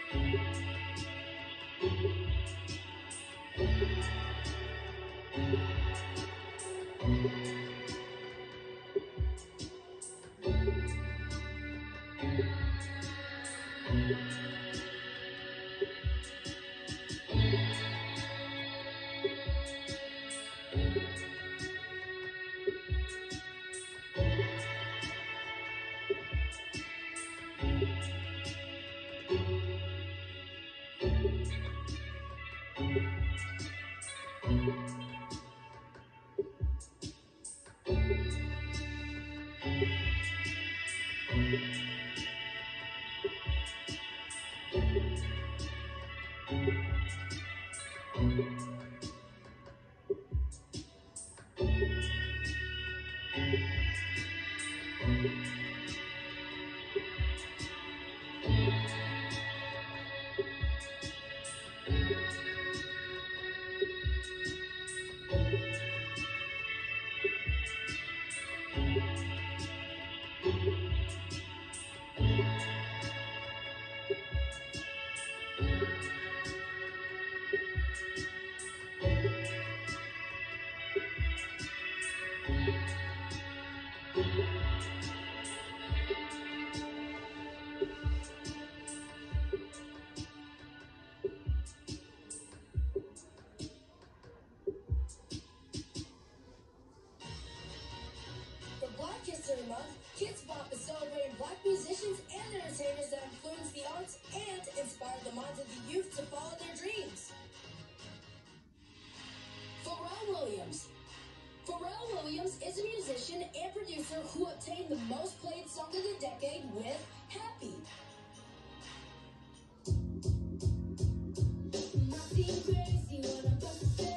Black History Month, Kids Bop is celebrating black musicians and entertainers that influence the arts and inspire the minds of the youth to follow their dreams. Pharrell Williams. Pharrell Williams is a musician and producer who obtained the most played song of the decade with Happy. Might seem crazy what I'm about to say.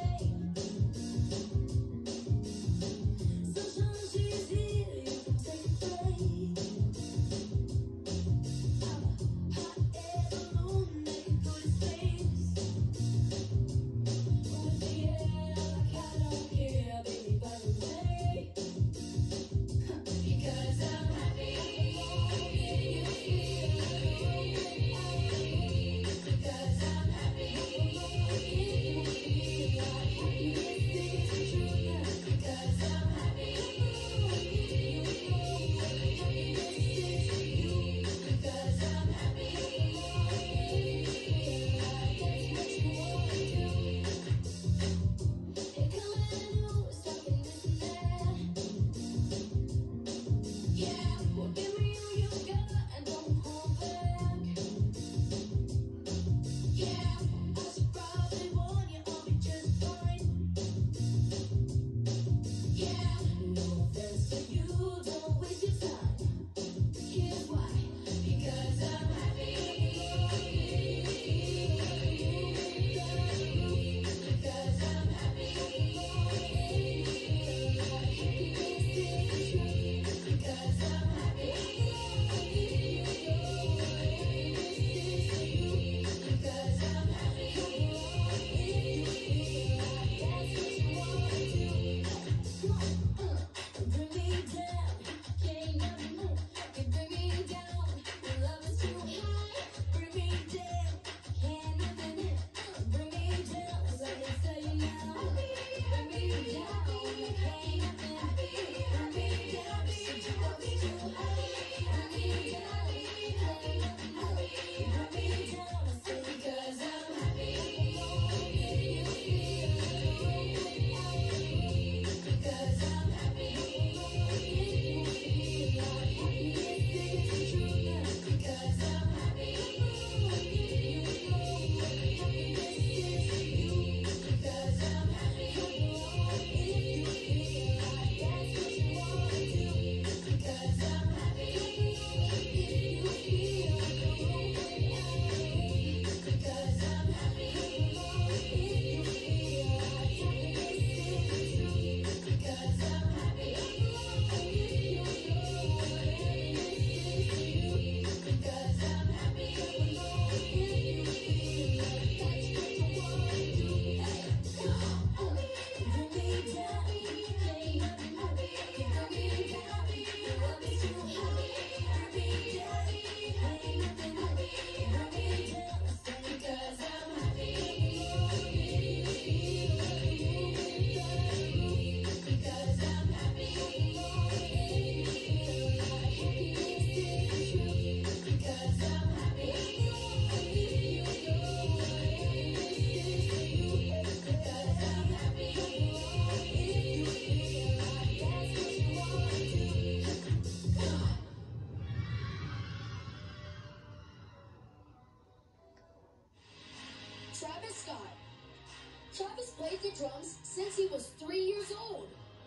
Travis Scott. Travis played the drums since he was 3 years old.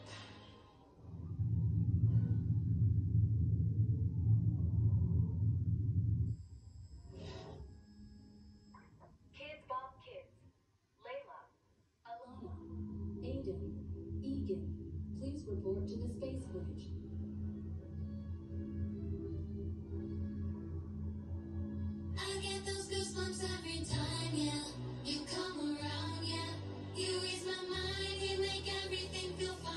Kids Bob Kids. Layla. Alana, Aiden, Egan, please report to the space bridge. I get those goosebumps every time, yeah. You come around, yeah. You ease my mind, you make everything feel fine.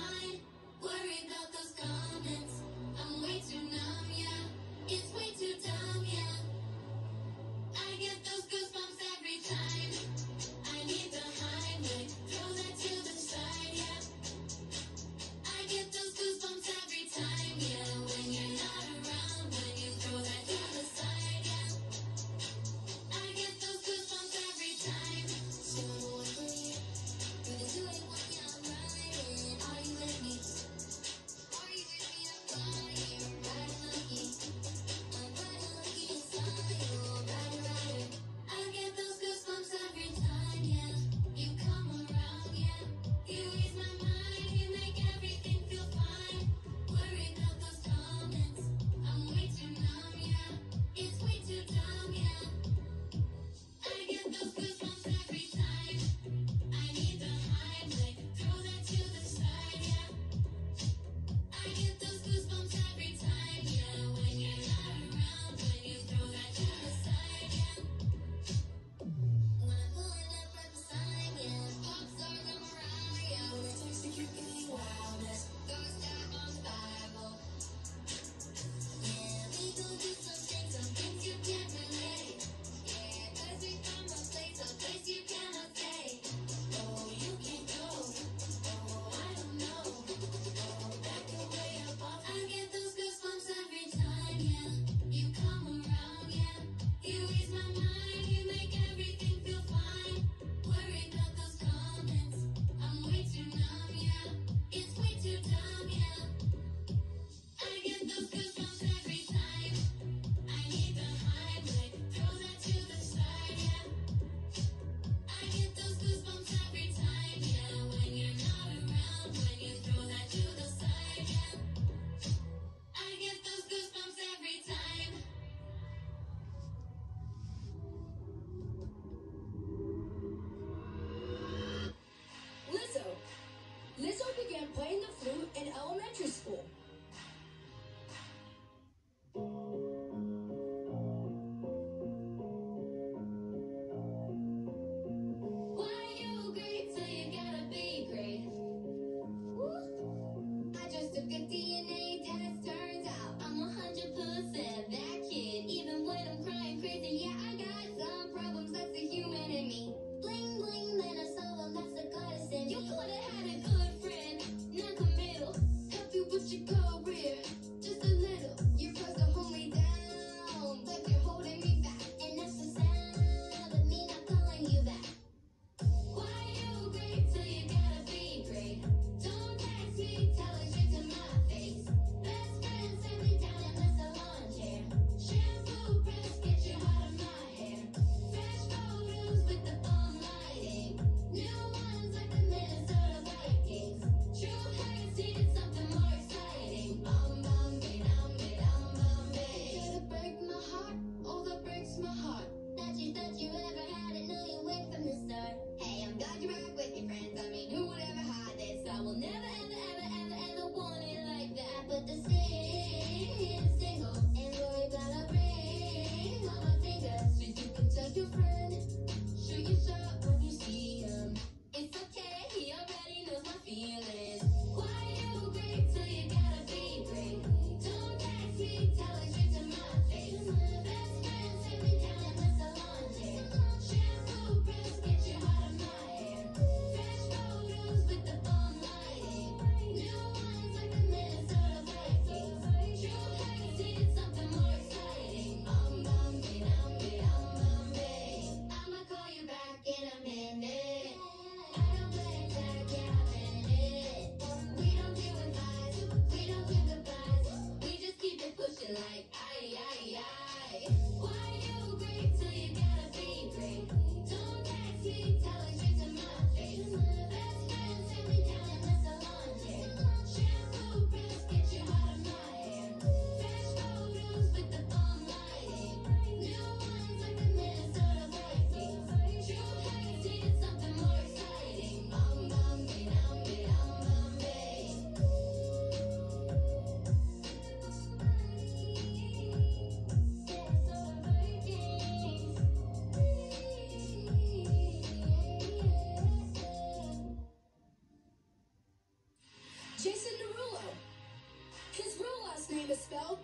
is spelled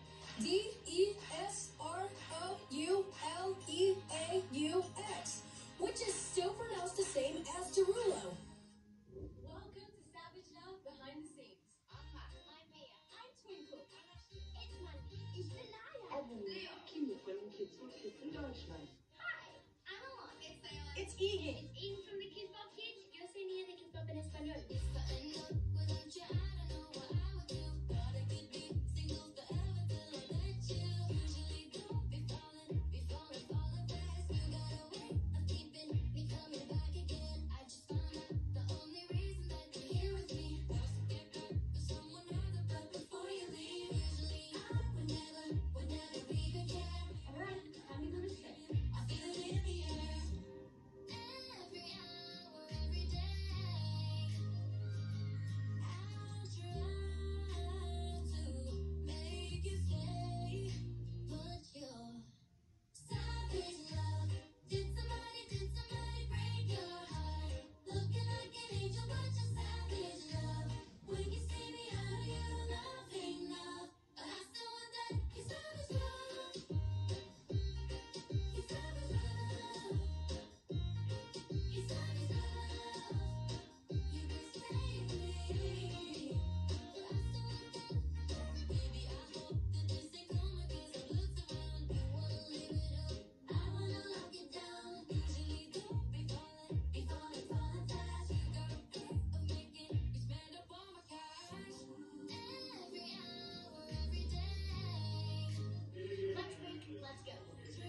Desrouleux, which is still pronounced the same as Derulo. Welcome to Savage Love Behind the Scenes. I'm Matt. I'm Mia. I'm Twinkle. I'm Ashley. It's Mandy. Ich bin Naya. Lea. Kimo von den Kids for Kids in Deutschland. Hi. I'm Alon. It's Layla. It's Egan. It's Eden from the Kids Bob Kids. Yo soy Nia de Kids Bob en español. If I end up without you, I don't know what I would do. Thought I could be single forever till I met you. Usually don't be falling fast. You got a way of keeping me coming back again. I just found out the only reason that you're here with me was to get back with someone other. But before you leave, usually I would never even care. Alright, time to go to sleep. I feel it in the air. Every hour, every day. I'll try to make you stay, but your savage love. Did somebody break your heart? Looking like an angel, but you're savage love. When you see me, how do you love enough? But I still want that. You savage love. You savage love. You savage love. You can save me, but I still want that. Baby, I hope that this ain't karma, 'cause I've looked around. You wanna live it up, I wanna lock it down. Usually don't be falling fast. You got a way of making me spend up all my cash. Every hour, every day. Let's wake. Let's go. Try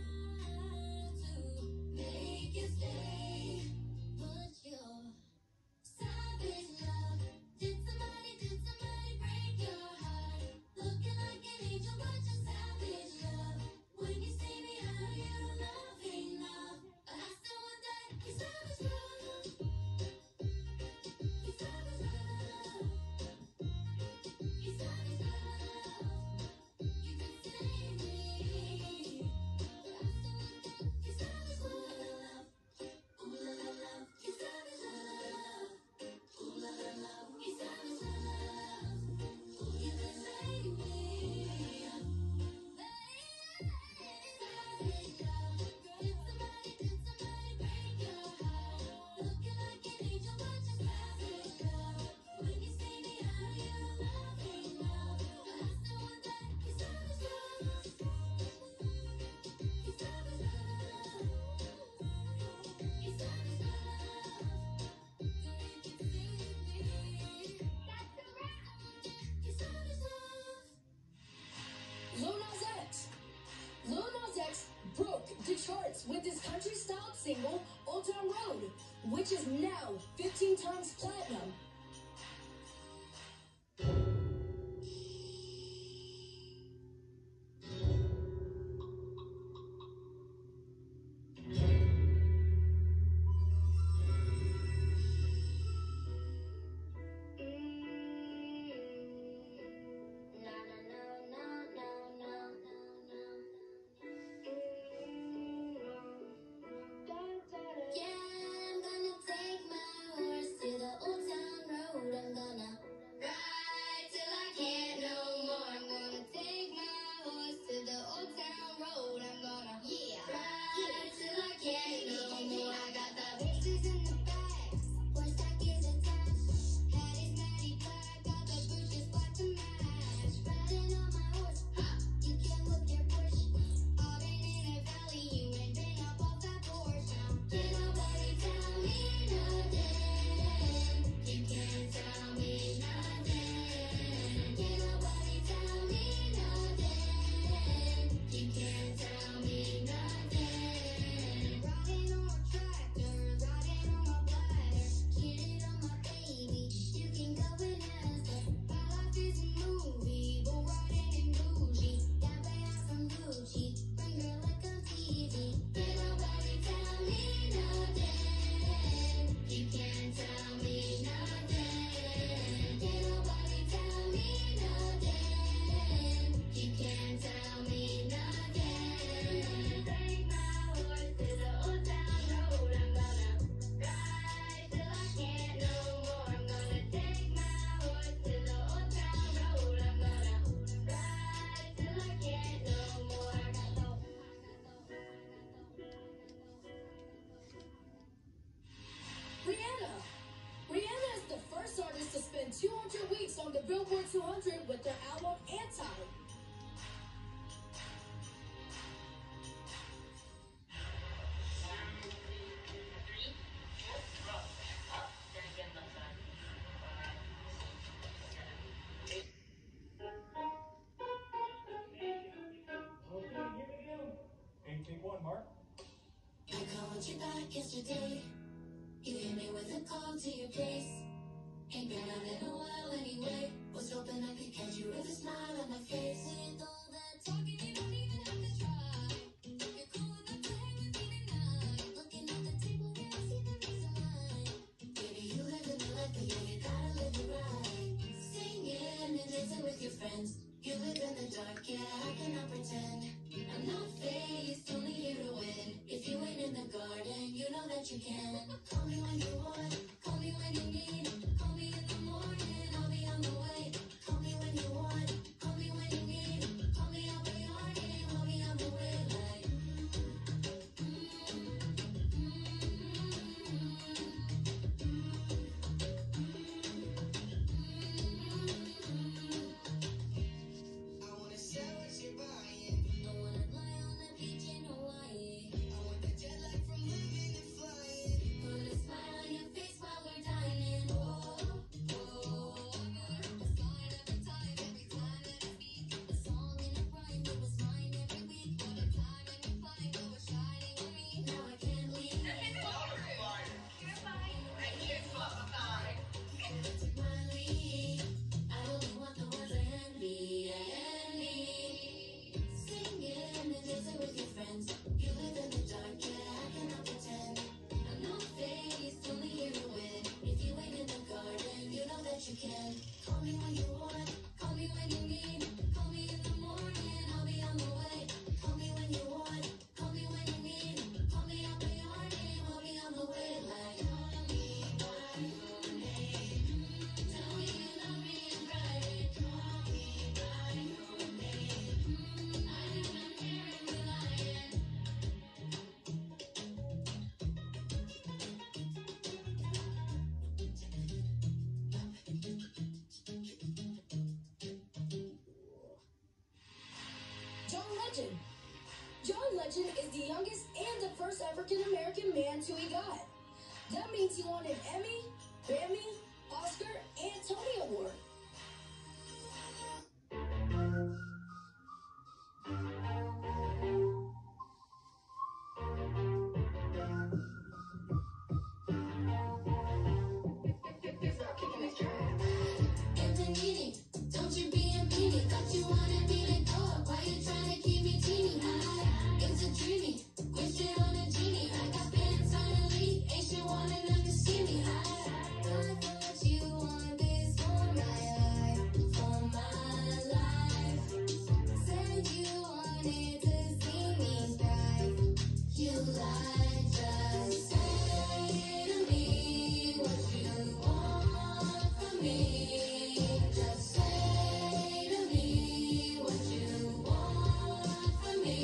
to make you stay, but your savage love. Did somebody break your heart? Looking like an angel, but you're savage love. When you see me, how do you love enough? But I still want that. You savage love. You savage love. You savage love. You can save me, but I still want that. You savage love. Ooh la la love. You savage love. Ooh la la love. You savage love. Ooh, you can save me, baby. Savage love. Did somebody break your heart? Looking like an angel, but you're savage love. When you see me, how do you love enough? But I still want that. You savage love. You savage love. You savage love. Girl, you can save me. That's a wrap. You savage love. Lil Nas X. Lil Nas X broke the charts with his country-style single, Old Town Road, which is now 15 times platinum. Yeah, I'm gonna take my horse to the old town called you back yesterday. You hit me with a call to your place. Ain't been out in a while anyway. Was hoping I could catch you with a smile on my face. With all that talking, you don't even have to try. You're cool enough to hang with me tonight. Looking at the table, yeah, I see the reason why. Baby, you live in the life, but yeah, you gotta live it right. Singing and dancing with your friends. You live in the dark, yeah, I cannot pretend. I'm not faced, only here to win. If you ain't in the garden, you know that you can. Call me when you want, call me when you need. Call me in the morning, I'll be on the way. Call me when you want, call me when you need. Call me out by your name, I'll be on the way. Like, I wanna sell what you're buying. I wanna lie on the beach in Hawaii. I want that jet lag from living and flying. Put a smile on your face while we're dining. Oh, oh, a sign every time that I speak. A song and a rhyme that was mine every week. What a time and you find that was shining on me. Now I can't leave. Take my lead. I only want the ones I envy. I envy. Singing and dancing with your friends. You live in the dark, yeah, I cannot pretend. I'm not faced, only here to win. If you ain't in the garden, you know that you can. Call me when you want, call me when you need. Call me in the morning, I'll be on the way. Call me when you want, call me when you need. Call me out by your name, I'll be on the way. Like, call me by your name. Tell me you love me in private. Call me by your name. I am not hearing the lion. John Legend. John Legend is the youngest and the first African American man to EGOT. That means he won an Emmy, Grammy, Oscar, and Tony Award. Antonini, don't you be a meanie. Thought you wanted me to go up. Why you trying to keep me teeny? It's a dreamy. Wish it on a genie. I got fans finally. Ain't she wanting them to see me? I thought you want this for my life. For my life. Said you wanted to see me thrive. You lied. Just say to me what you want from me. Just say to me what you want from me.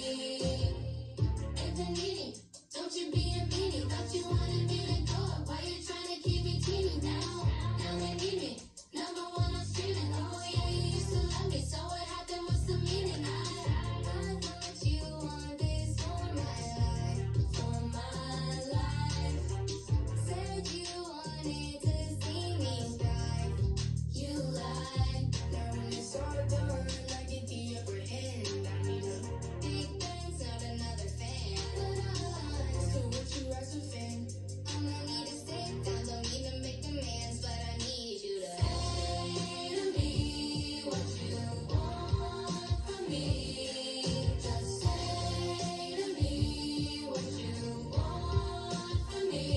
Antonini, don't you be a meanie. Thought you wanted me to go up. Why you trying to keep me teeny? Now they need me. Number one on streaming. Oh yeah, you used to love me. So what happened? What's the meaning? I thought you want this for my life. For my life. Said you wanted to see me thrive. You lied. Now when it's all done, I get the upper hand. I need a big thanks, not another fan. But so what you as a fan? I'm gonna need to stay down, don't need to make demands, but I need you to say to me what you want from me. Just say to me what you want from me.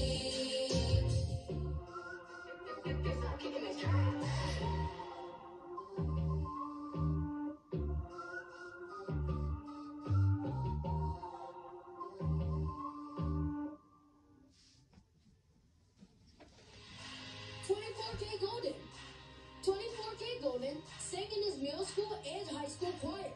Golden. 24K Golden sang in his middle school and high school choir.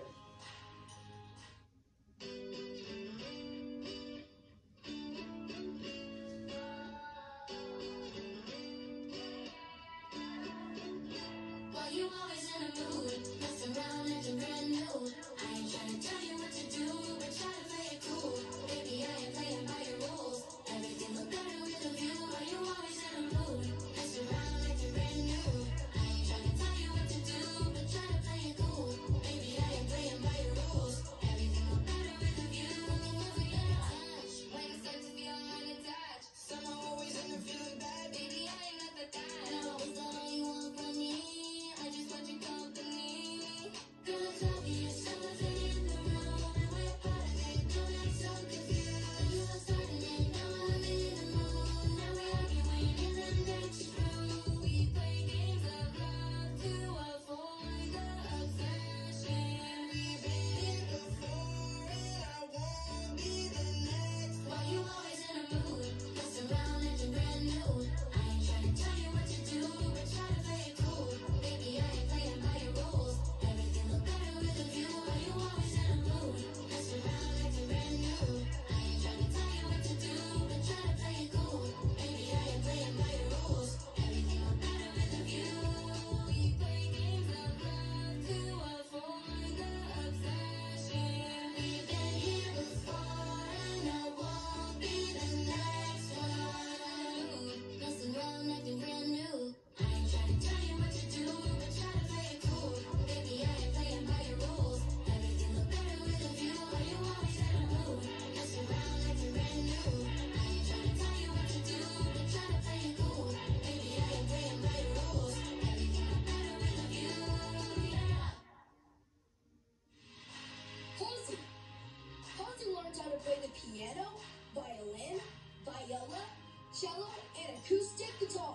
Why you always in a mood? Mess around like you're brand new. I ain't trying to tell you what to do, but try to play it cool. Baby, I ain't playing by your rules. Everything look better with a view. Why you always in a mood? Mess around like you're brand new. I ain't trying to tell you what to do, but try to play it cool. Baby, I ain't cello, and acoustic guitar.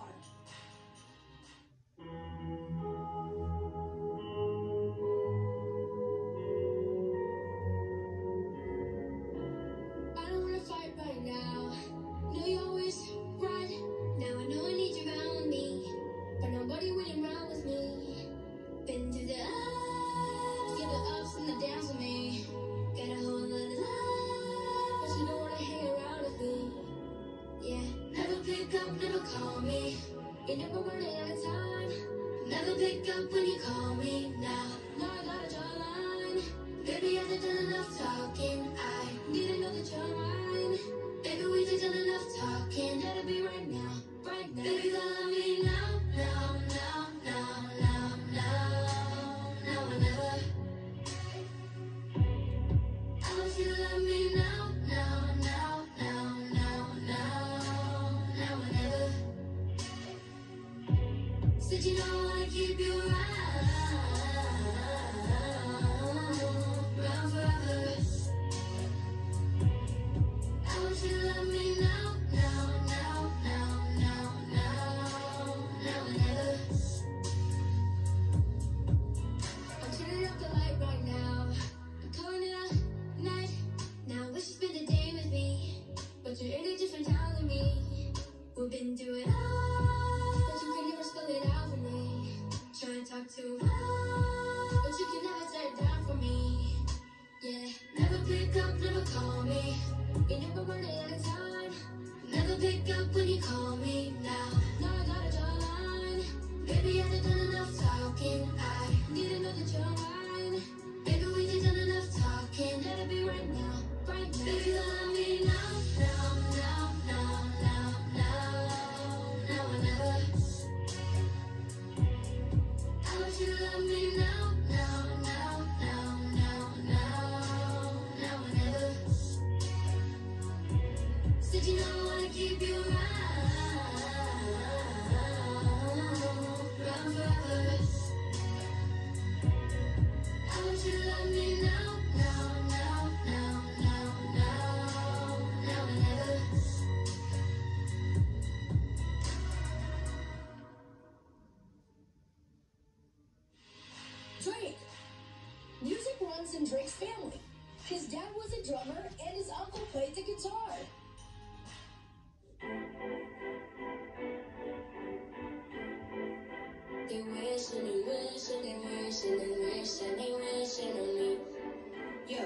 I don't wanna fight right now. Know you always right. Now I know I need you around me, but nobody winning round with me. Been through the ups, yeah, the ups and the downs with me. Got a whole lot of love, but you don't wanna hang around with me. Yeah, never pick up, never call me. You never running out of time. Never pick up when you call me. Now I gotta draw a line. Baby, I've done enough talking. I need to know that you're mine. Baby, we've done enough talking. Gotta be right now, right now. Baby, love me now, now, now, now, now, now, now or never. I want you to love me now, now, now, now, now, now, now or never. Said you know I wanna keep you around forever. I want you to love me now, now, now, now, now, now, now or never. I'm turning up the light right now. I'm calling it a night. Now I wish you spent the day with me, but you're in a different town than me. We've been through it all, but you can never spell it out for me. Try to talk too loud, but you can never start down for me. Yeah, never pick up, never call me. You never running out of time. Never pick up when you call me. Now I gotta draw a line. Baby, I've done enough talking. I need to know that you're mine. Baby, we've done enough talking. Gotta be right now, right now. Baby, love me now, now, now, now, now, now, now or never. I want you to love me now, now, now, now, now, now, now or never. Said you know I wanna keep you around forever. I want you to love me now, now, now, now, now, now, now or never. Drake. Music runs in Drake's family. His dad was a drummer and his uncle played the guitar. They wish and they wish and they wish and they wish and they wish on me. Yo.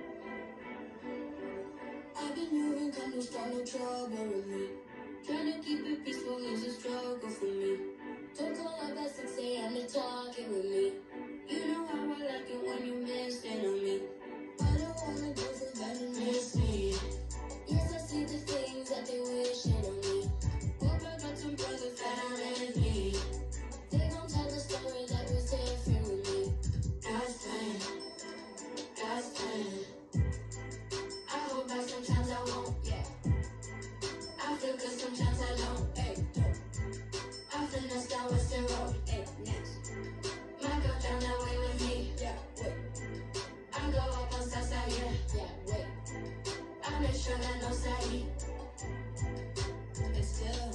I've been moving, come to start no trouble with me. Trying to keep it peaceful is a struggle for me. Don't call up at 6 a.m. to talking with me. You know how I like it when you missing on me. I don't wanna go for that and miss me. Yes, I see the things that they wishing on me. Hope I got some brothers that are with me. They gon' tell the story that was different with me. God's plan, God's plan. I hold back sometimes I won't, yeah. I feel good sometimes I don't, hey, I finesse down Western Road, hey, next. Might go down that way with me, yeah, wait. I go up on Southside, yeah, wait. I make sure that no side. And still,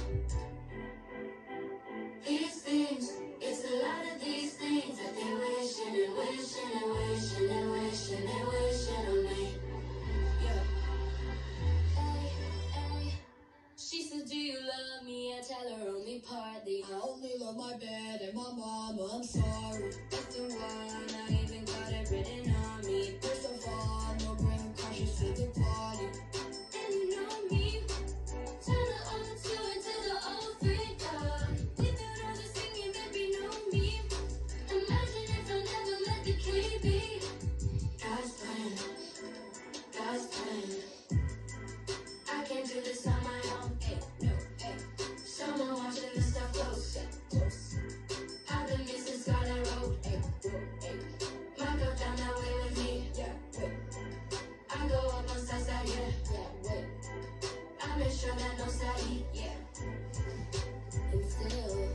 these things, it's a lot of these things that they wishing and wishing and wishing and wishing and wishing on me. Yeah. Hey, hey. She said, do you love me? I tell her only partly. I only love my bed and my mama, I'm sorry. That's the one, I even got it written on me. First of all, no brain crashes to the party. And you know me, turn the 02 into the 03 dog. Without all the singing, baby, know me. Imagine if I never met the KB. God's plan, God's plan. I can't do this on my own, hey, no, hey. Someone watching this stuff close, close. I've been missing Scarlet Road, hey, hey. Might go down that way with me, yeah, wait. I go up on Southside, yeah, wait. I make sure that no side, yeah. And still,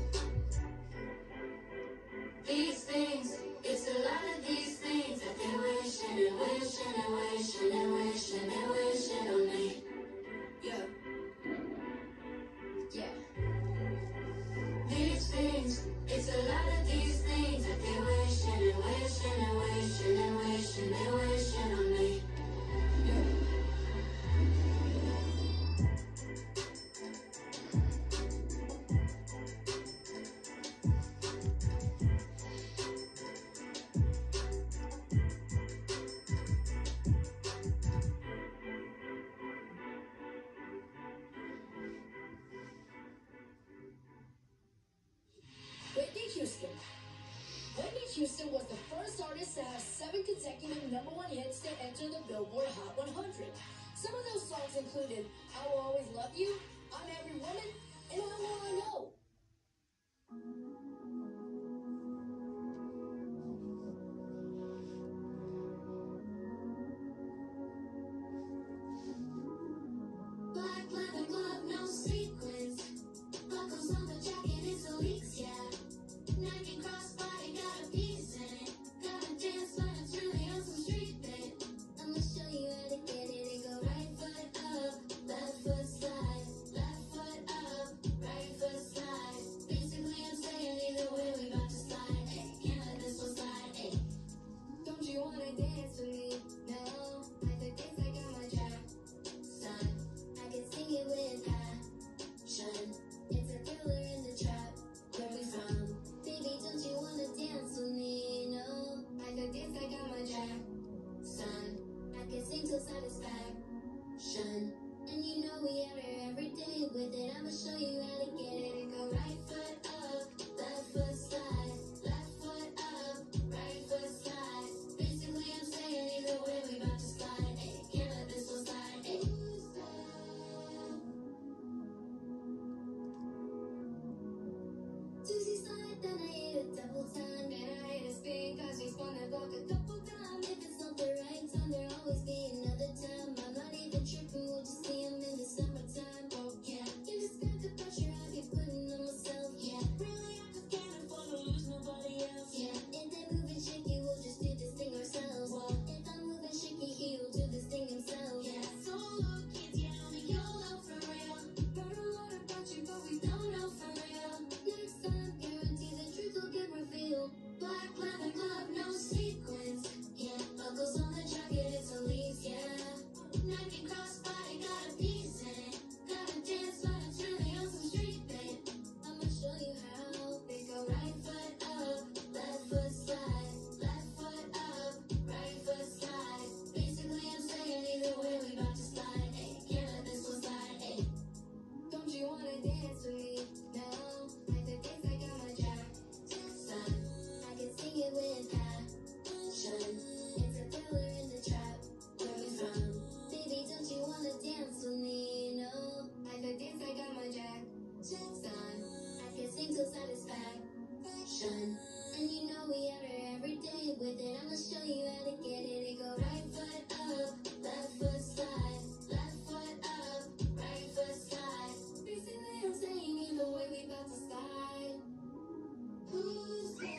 these things, it's a lot of these things that they wishing and wishing and wishing and wishing and wishing on me. Yeah. to have 7 consecutive #1 hits to enter the Billboard Hot 100. Some of those songs included I Will Always Love You, I'm Every Woman, and I Wanna Know. Black leather glove, no sequins. Buckles on the jacket, it's Alex, yeah. Nike crossbody, got a piece in it. Gotta dance, but it's really on some street bit. I'ma show you how to get it and go right foot up, left foot slide, left foot up, right foot slide. Basically, I'm saying either way we about to slide. Hey, can't let this one slide. Hey, don't you wanna dance with me? No, I could dance like I'm a drag. Son, I can sing it with passion. It's a thriller in the trap. Where we from? Baby, don't you wanna dance with me? No, I could dance like I'm a drag. Son, I can sing till satisfaction. And you know we out here every day with it. I'ma show you how to get it and go right foot up, left foot slide, left foot up, right foot slide. Basically, I'm saying either way we about to slide. Ay, can't let this one slide. Ay. Juicy slide, then I hit a double time. Then I hit a spin, cause we spun the block a couple times. If it's not the right time, there'll always be another time. I'm not even tripping, we'll just see him in the summertime. Oh yeah, you just got the pressure I be putting on myself. Yeah, really I just can't afford to lose nobody else. Yeah, if they moving shaky, we'll just do this thing ourselves. Well, if I'm moving shaky, he'll do this thing himself. Yeah, so look, kids, yeah, we YOLO for real. Heard a lot about you, but we don't know for real. Next time, guarantee the truth will get revealed. Black leather glove, no sequins. Yeah, buckles on the jacket, it's Alex, yeah. Nike crossbody, got a piece in it. Gotta dance, but it's really on some street bit. I'ma show you how. They go right foot up, left foot slide, left foot up, right foot slide. Basically, I'm saying either way we about to slide. Ay, can't let this one slide. Ay. Don't you wanna dance with me? No, I could dance like I'm a drag. Son, I can sing it with passion. It's a thriller in the trap. Where we from? Baby, don't you wanna dance with me? No, I could dance like I'm a drag. Son, I can sing till satisfaction. And you know we out here every day with it. I'ma show you how to get it and go right foot up, left foot slide, left foot up, right foot slide. Basically, I'm saying either way we about to slide. Who's that?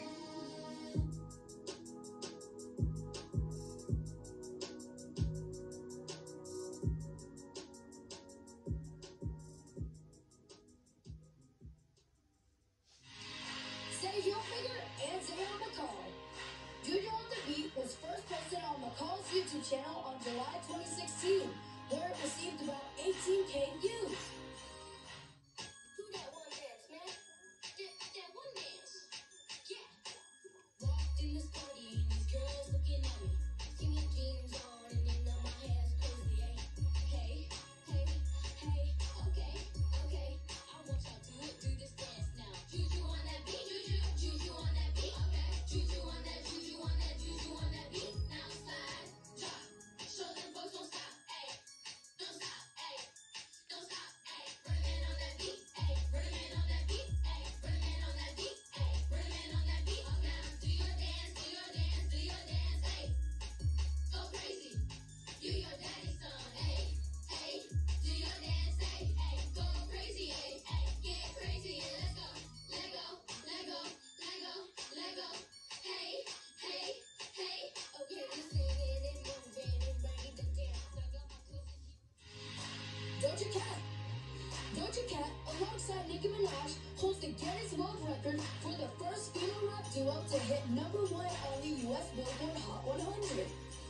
Say Hilfiger and Zayon McCall. Junior on the Beat was first posted on McCall's YouTube channel on July 2016, where it received about 18K views. Who that one dance, man? That one dance. Yeah. Walked in this party and these girls looking at me. Skinny jeans on and you know my hair's crazy, eh? Hey, hey, hey, okay, okay. I want y'all to do this dance now. Juju on that beat, juju on that beat, okay. Juju on that beat. Now slide, drop, show them folks don't stop, ayy, don't stop, ayy, don't stop, ayy. Run a man on that beat, ayy, run a man on that beat, ayy, run a man on that beat, ayy, run a man on that beat. Now do your dance, do your dance, do your dance, ayy. Go crazy, you your daddy's son, ayy, ayy. Do your dance, ayy, ayy. Go crazy, ayy, ayy. Get crazy, and let's go, let go, let go, let go, let go. Hey, hey, hey. Okay, you singing and moving and ready to dance. I got my clothes. Doja Cat. Doja Cat, alongside Nicki Minaj, holds the Guinness World Record for the first female rap duo to hit #1 on the U.S. Billboard Hot 100.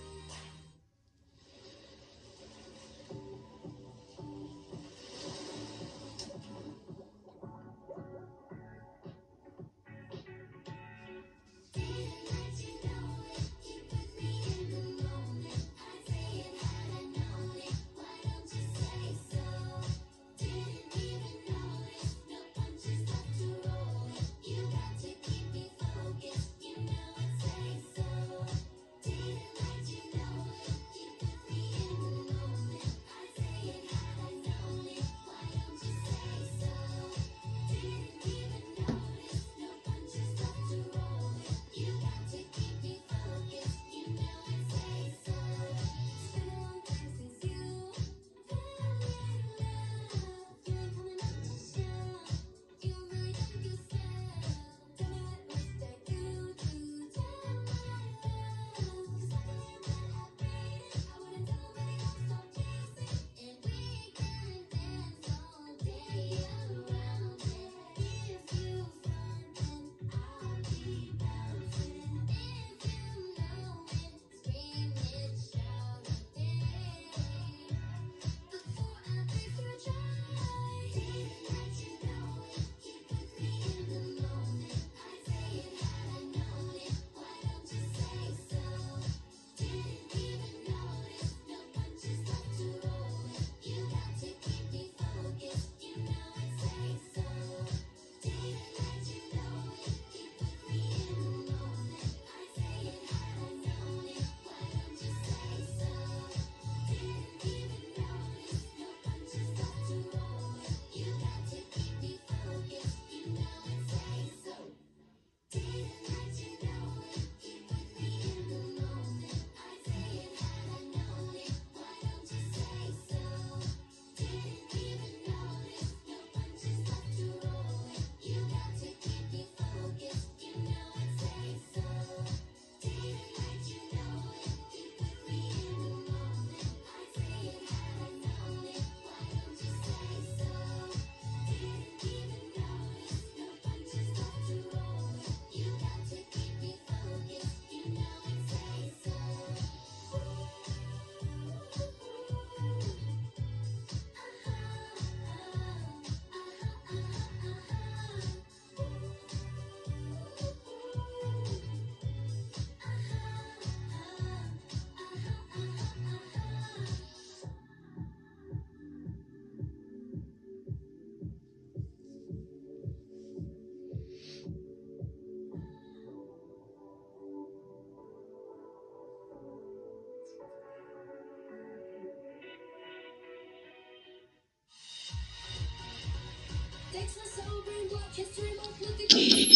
Didn't let you know it. You put me in the moment. I say it had I known it. Why don't you say so? Didn't even notice. No punches left to roll it. You got to keep me focused. You know I'd say so. History month with the kids.